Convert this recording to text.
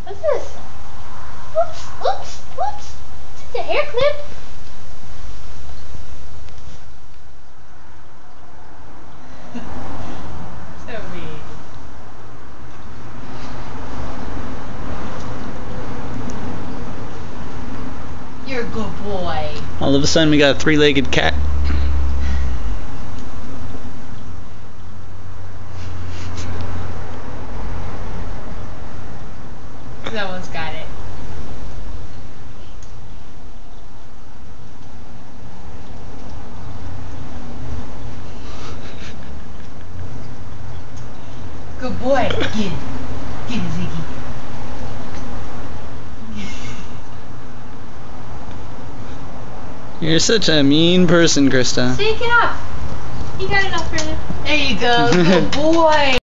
What's this? Oops, oops, oops. Is it a hair clip? So mean. You're a good boy. All of a sudden we got a three-legged cat. That one's got it. Good boy. Get it. Get it, Ziggy. You're such a mean person, Krista. Shake it up. You got enough for this. There you go. Good boy.